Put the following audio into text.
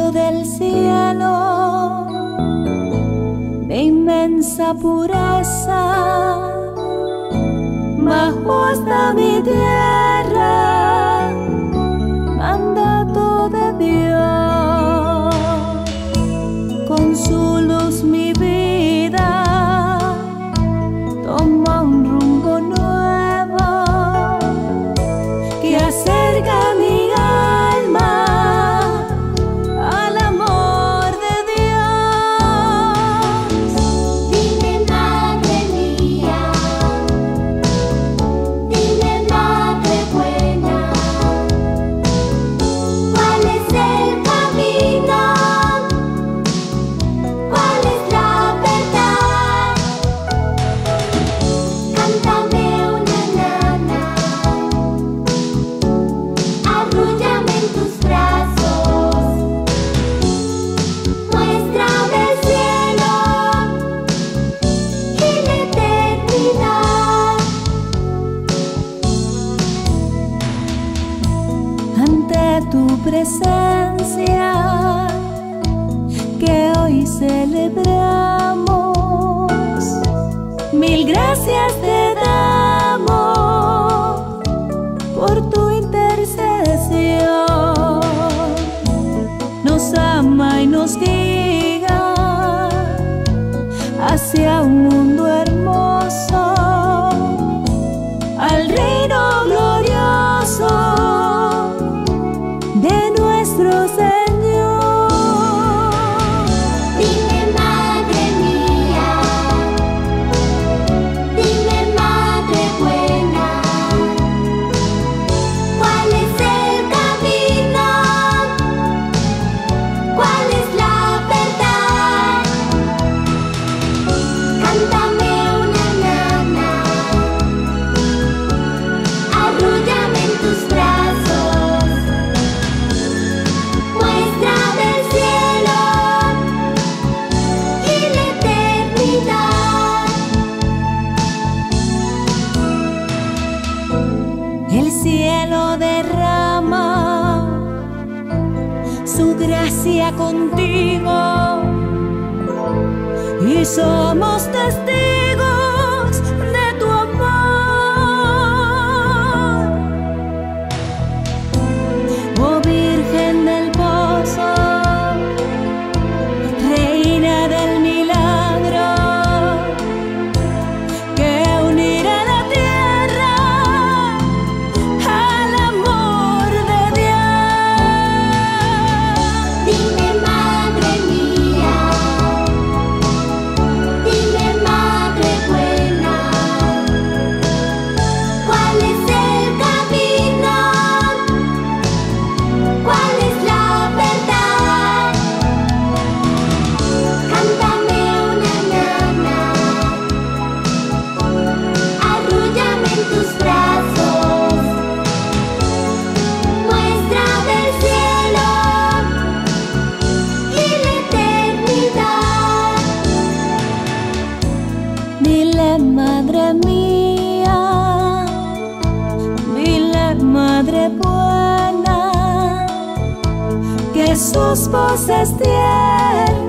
rayo del cielo de inmensa pureza bajó hasta mi tierra, mandato de Dios. Con su luz mi vida toma un rumbo nuevo que acerca mi alma al amor de Dios. Dime, madre mía, dime, madre buena, ¿cuál es el camino? ¿Cuál es la verdad? Cántame una nana, arrúllame en tus brazos, muéstrame el cielo y la eternidad. Ante tu presencia que hoy celebramos, mil gracias te damos por tu intercesión. Nos ama y nos guía hacia un mundo hermoso, al reino glorioso de nuestro Señor. Dime, madre mía, dime, madre buena, ¿cuál es el camino? ¿Cuál es la verdad? Cántame una nana, arrúllame en tus brazos, muéstrame el cielo y la eternidad. El cielo derrama su gracia contigo y somos testigos de tu amor. Oh Virgen del Pozo, Reina del milagro, que unirá la tierra al amor de Dios. Dime, madre mía, dime, madre buena, ¿cuál es el camino? ¿Cuál es la verdad? Cántame una nana, arrúllame en tus brazos, muéstrame el cielo y la eternidad. Dile, madre mía, dile, madre buena, que sus voces tiernas